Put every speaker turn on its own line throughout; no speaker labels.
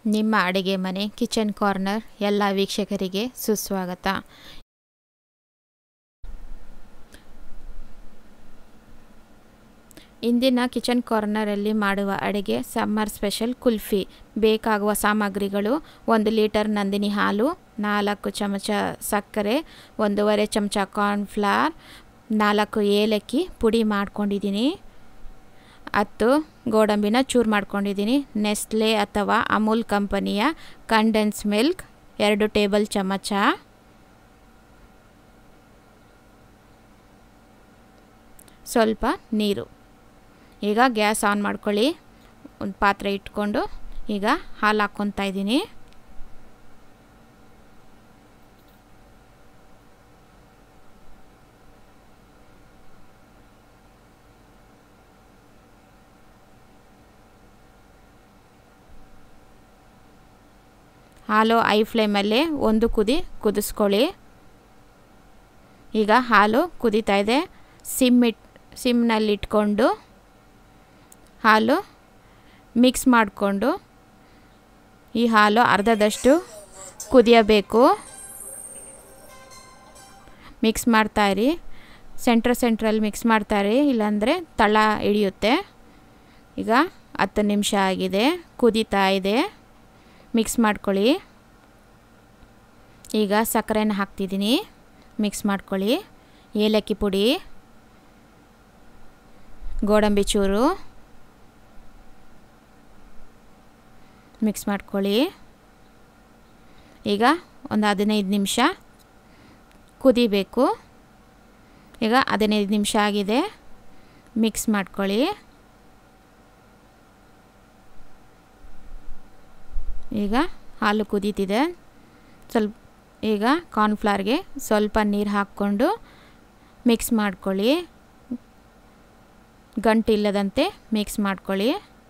ನಿಮ್ಮ ಅಡುಗೆ ಮನೆ ಕಿಚನ್ ಕಾರ್ನರ್ ಎಲ್ಲ ವೀಕ್ಷಕರಿಗೆ ಸುಸ್ವಾಗತ. ಇಂದಿನ ಕಿಚನ್ ಕಾರ್ನರಲ್ಲಿ ಮಾಡುವ ಅಡುಗೆ ಸಮ್ಮರ್ ಸ್ಪೆಷಲ್ ಕುಲ್ಫಿ. ಬೇಕಾಗುವ ಸಾಮಗ್ರಿಗಳು: 1 ಲೀಟರ್ ನಂದಿನಿ ಹಾಲು, 4 ಚಮಚ ಸಕ್ಕರೆ, 1.5 ಚಮಚ ಕಾರ್ನ್ಫ್ಲವರ್, 4 ಏಲಕ್ಕಿ ಪುಡಿ ಮಾಡ್ಕೊಂಡಿದ್ದೀನಿ, 10 ಗೋಡಂಬಿನ ಚೂರು ಮಾಡ್ಕೊಂಡಿದ್ದೀನಿ, ನೆಸ್ಲೆ ಅಥವಾ ಅಮೂಲ್ ಕಂಪನಿಯ ಕಂಡೆನ್ಸ್ ಮಿಲ್ಕ್ 2 ಟೇಬಲ್ ಚಮಚ, ಸ್ವಲ್ಪ ನೀರು. ಈಗ ಗ್ಯಾಸ್ ಆನ್ ಮಾಡ್ಕೊಳ್ಳಿ. ಒಂದು ಪಾತ್ರೆ ಇಟ್ಕೊಂಡು ಈಗ ಹಾಲು ಹಾಕ್ಕೊತಾ ಇದ್ದೀನಿ. ಹಾಲು ಐ ಫ್ಲೇಮಲ್ಲಿ ಒಂದು ಕುದಿ ಕುದಿಸ್ಕೊಳ್ಳಿ. ಈಗ ಹಾಲು ಕುದೀತಾ ಇದೆ. ಸಿಮ್ನಲ್ಲಿ ಇಟ್ಕೊಂಡು ಹಾಲು ಮಿಕ್ಸ್ ಮಾಡಿಕೊಂಡು ಈ ಹಾಲು ಅರ್ಧದಷ್ಟು ಕುದಿಯಬೇಕು. ಮಿಕ್ಸ್ ಮಾಡ್ತಾಯಿರಿ, ಸೆಂಟ್ರಲ್ಲಿ ಮಿಕ್ಸ್ ಮಾಡ್ತಾಯಿರಿ, ಇಲ್ಲಾಂದರೆ ತಳ ಹಿಡಿಯುತ್ತೆ. ಈಗ 10 ನಿಮಿಷ ಆಗಿದೆ, ಕುದೀತಾ ಇದೆ. ಮಿಕ್ಸ್ ಮಾಡ್ಕೊಳ್ಳಿ. ಈಗ ಸಕ್ಕರೆನ ಹಾಕ್ತಿದ್ದೀನಿ, ಮಿಕ್ಸ್ ಮಾಡ್ಕೊಳ್ಳಿ. ಏಲಕ್ಕಿ ಪುಡಿ, ಗೋಡಂಬಿ ಚೂರು ಮಿಕ್ಸ್ ಮಾಡ್ಕೊಳ್ಳಿ. ಈಗ ಒಂದು 15 ನಿಮಿಷ ಕುದಿಬೇಕು. ಈಗ 15 ನಿಮಿಷ ಆಗಿದೆ, ಮಿಕ್ಸ್ ಮಾಡ್ಕೊಳ್ಳಿ. ಈಗ ಹಾಲು ಕುದೀತಿದೆ. ಈಗ ಕಾರ್ನ್ಫ್ಲವರ್ಗೆ ಸ್ವಲ್ಪ ನೀರು ಹಾಕ್ಕೊಂಡು ಮಿಕ್ಸ್ ಮಾಡ್ಕೊಳ್ಳಿ. ಗಂಟಿಲ್ಲದಂತೆ ಮಿಕ್ಸ್ ಮಾಡ್ಕೊಳ್ಳಿ.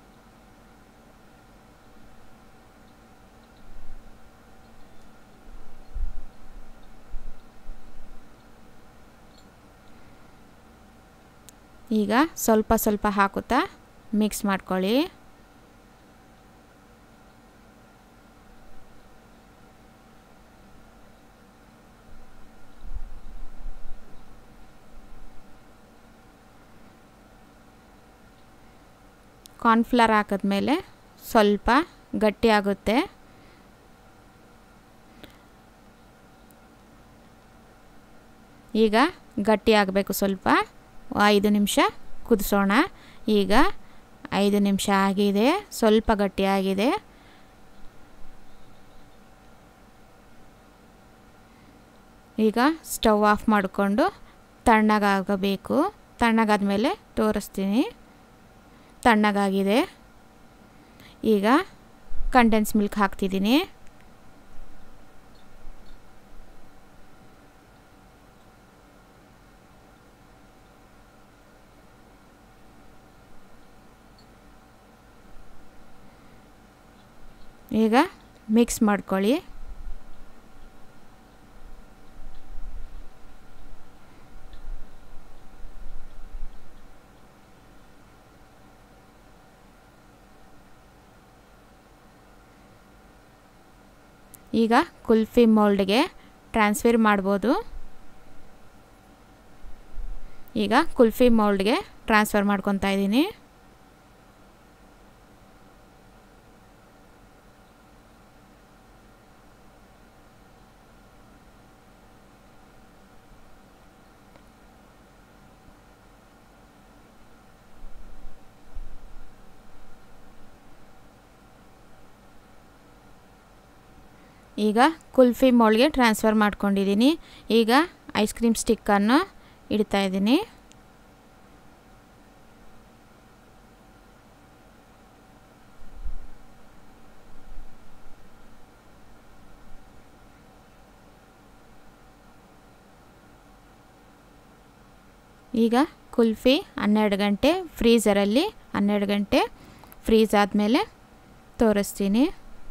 ಈಗ ಸ್ವಲ್ಪ ಸ್ವಲ್ಪ ಹಾಕುತ್ತಾ ಮಿಕ್ಸ್ ಮಾಡ್ಕೊಳ್ಳಿ. ಕಾರ್ನ್ಫ್ಲವರ್ ಹಾಕಿದ್ಮೇಲೆ ಸ್ವಲ್ಪ ಗಟ್ಟಿಯಾಗುತ್ತೆ. ಈಗ ಗಟ್ಟಿಯಾಗಬೇಕು. ಸ್ವಲ್ಪ 5 ನಿಮಿಷ ಕುದಿಸೋಣ. ಈಗ 5 ನಿಮಿಷ ಆಗಿದೆ, ಸ್ವಲ್ಪ ಗಟ್ಟಿಯಾಗಿದೆ. ಈಗ ಸ್ಟವ್ ಆಫ್ ಮಾಡಿಕೊಂಡು ತಣ್ಣಗಾಗಬೇಕು. ತಣ್ಣಗಾದ್ಮೇಲೆ ತೋರಿಸ್ತೀನಿ. ತಣ್ಣಗಾಗಿದೆ. ಈಗ ಕಂಡೆನ್ಸ್ ಮಿಲ್ಕ್ ಹಾಕ್ತಿದ್ದೀನಿ. ಈಗ ಮಿಕ್ಸ್ ಮಾಡ್ಕೊಳ್ಳಿ. ಈಗ ಕುಲ್ಫಿ ಮೋಲ್ಡ್ಗೆ ಟ್ರಾನ್ಸ್ಫರ್ ಮಾಡ್ಬೋದು. ಈಗ ಕುಲ್ಫಿ ಮೋಲ್ಡ್ಗೆ ಟ್ರಾನ್ಸ್ಫರ್ ಮಾಡ್ಕೊತಾ ಇದ್ದೀನಿ. ಈಗ ಕುಲ್ಫಿ ಮೋಲ್ಡ್ಗೆ ಟ್ರಾನ್ಸ್ಫರ್ ಮಾಡ್ಕೊಂಡಿದ್ದೀನಿ. ಈಗ ಐಸ್ ಕ್ರೀಮ್ ಸ್ಟಿಕ್ಕನ್ನು ಇಡ್ತಾ ಇದ್ದೀನಿ. ಈಗ ಕುಲ್ಫಿ 12 ಗಂಟೆ ಫ್ರೀಝರಲ್ಲಿ 12 ಗಂಟೆ ಫ್ರೀಝ್ ಆದಮೇಲೆ ತೋರಿಸ್ತೀನಿ.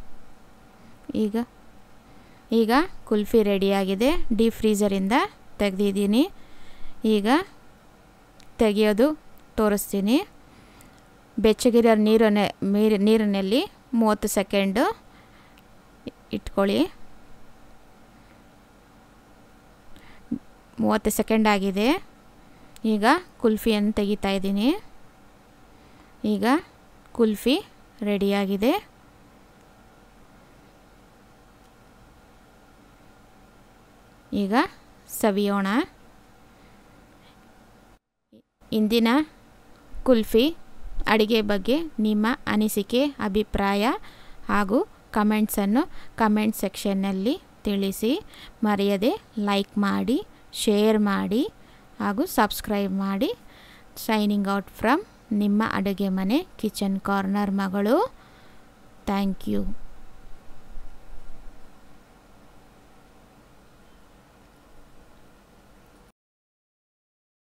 ಈಗ ಕುಲ್ಫಿ ರೆಡಿಯಾಗಿದೆ. ಡೀಪ್ ಫ್ರೀಝರಿಂದ ತೆಗೆದಿದ್ದೀನಿ. ಈಗ ತೆಗೆಯೋದು ತೋರಿಸ್ತೀನಿ. ಬೆಚ್ಚಗಿರೋ ನೀರಿನಲ್ಲಿ 30 ಸೆಕೆಂಡು ಇಟ್ಕೊಳ್ಳಿ. 30 ಸೆಕೆಂಡ್ ಆಗಿದೆ. ಈಗ ಕುಲ್ಫಿಯನ್ನು ತೆಗಿತಾ ಇದ್ದೀನಿ. ಈಗ ಕುಲ್ಫಿ ರೆಡಿಯಾಗಿದೆ. ಈಗ ಸವಿಯೋಣ. ಇಂದಿನ ಕುಲ್ಫಿ ಅಡಿಗೆ ಬಗ್ಗೆ ನಿಮ್ಮ ಅನಿಸಿಕೆ, ಅಭಿಪ್ರಾಯ ಹಾಗೂ ಕಮೆಂಟ್ಸನ್ನು ಕಮೆಂಟ್ ಸೆಕ್ಷನ್ನಲ್ಲಿ ತಿಳಿಸಿ. ಮರೆಯದೆ ಲೈಕ್ ಮಾಡಿ, ಶೇರ್ ಮಾಡಿ ಹಾಗೂ ಸಬ್ಸ್ಕ್ರೈಬ್ ಮಾಡಿ. ಸೈನಿಂಗ್ ಔಟ್ ಫ್ರಮ್ ನಿಮ್ಮ ಅಡುಗೆ ಮನೆ ಕಿಚನ್ ಕಾರ್ನರ್ ಮಗಳು. Thank you.